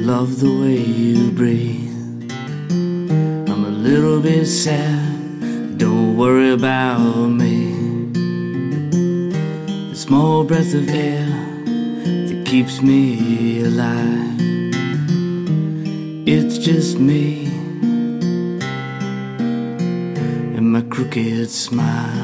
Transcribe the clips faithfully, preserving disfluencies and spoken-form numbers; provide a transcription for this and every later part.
love the way you breathe. I'm a little bit sad, don't worry about me. The small breath of air that keeps me alive, it's just me and my crooked smile.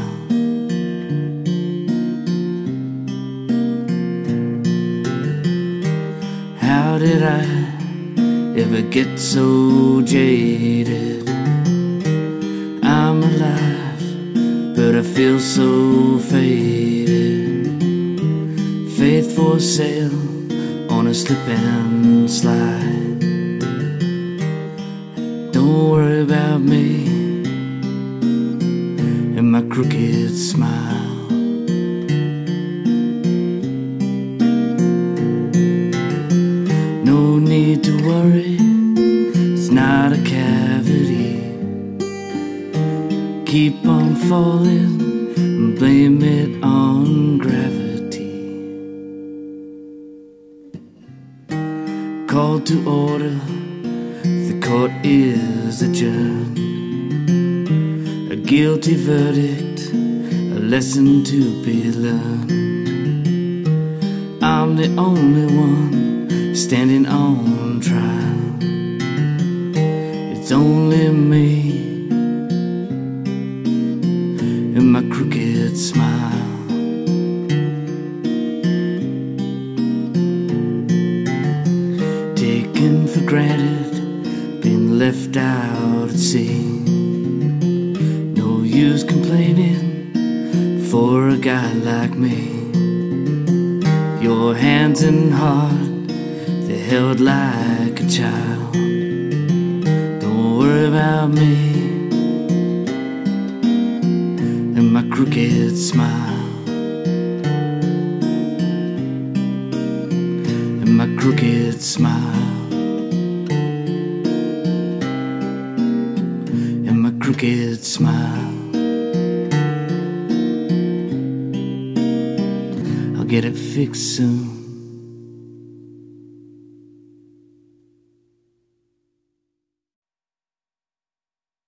How did I ever get so jaded? I'm alive, but I feel so faded. Faith for sale on a slip and slide. Don't worry about me and my crooked smile. No need to worry, it's not a cavity. Keep on falling and blame it on gravity. Called to order, the court is adjourned. A guilty verdict, a lesson to be learned. I'm the only one standing on trial. It's only me and my crooked smile. Taken for granted, been left out at sea. No use complaining for a guy like me. Your hands and heart, they're held like a child. Don't worry about me and my crooked smile. And my crooked smile. And my crooked smile. I'll get it fixed soon.